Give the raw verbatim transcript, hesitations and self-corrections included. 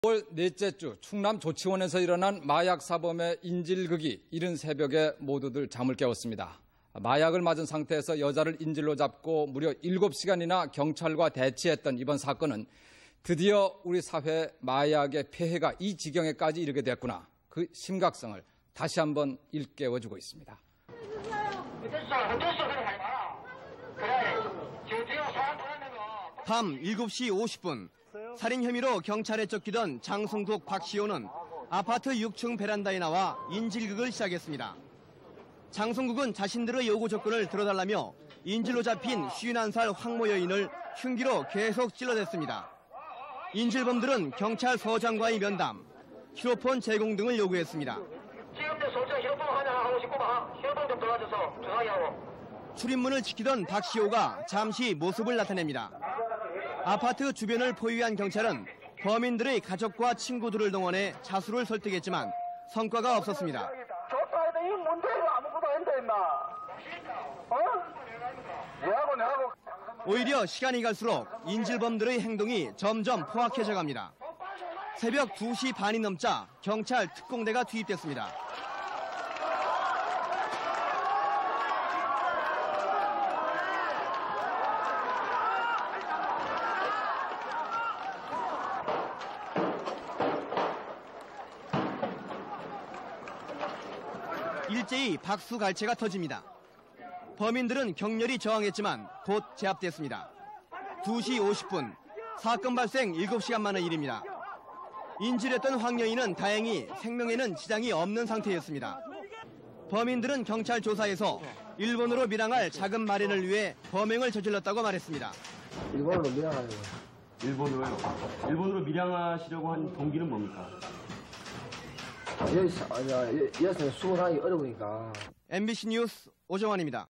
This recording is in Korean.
오월 넷째 주 충남 조치원에서 일어난 마약 사범의 인질극이 이른 새벽에 모두들 잠을 깨웠습니다. 마약을 맞은 상태에서 여자를 인질로 잡고 무려 일곱 시간이나 경찰과 대치했던 이번 사건은 드디어 우리 사회에 마약의 폐해가 이 지경에까지 이르게 됐구나. 그 심각성을 다시 한번 일깨워주고 있습니다. 밤 일곱 시 오십 분 살인 혐의로 경찰에 쫓기던 장성국 박시호는 아파트 육 층 베란다에 나와 인질극을 시작했습니다. 장성국은 자신들의 요구 조건을 들어달라며 인질로 잡힌 쉰한 살 황모 여인을 흉기로 계속 찔러댔습니다. 인질범들은 경찰 서장과의 면담, 휴대폰 제공 등을 요구했습니다. 출입문을 지키던 박시호가 잠시 모습을 나타냅니다. 아파트 주변을 포위한 경찰은 범인들의 가족과 친구들을 동원해 자수를 설득했지만 성과가 없었습니다. 오히려 시간이 갈수록 인질범들의 행동이 점점 포악해져 갑니다. 새벽 두 시 반이 넘자 경찰 특공대가 투입됐습니다. 일제히 박수갈채가 터집니다. 범인들은 격렬히 저항했지만 곧 제압됐습니다. 두 시 오십 분, 사건 발생 일곱 시간 만의 일입니다. 인질했던 황 여인은 다행히 생명에는 지장이 없는 상태였습니다. 범인들은 경찰 조사에서 일본으로 밀항할 자금 마련을 위해 범행을 저질렀다고 말했습니다. 일본으로 밀항하려고. 일본으로요? 일본으로 밀항하시려고 한 동기는 뭡니까? 여기, 여기서 숨을 하기 어려우니까. 엠비씨 뉴스 오정환입니다.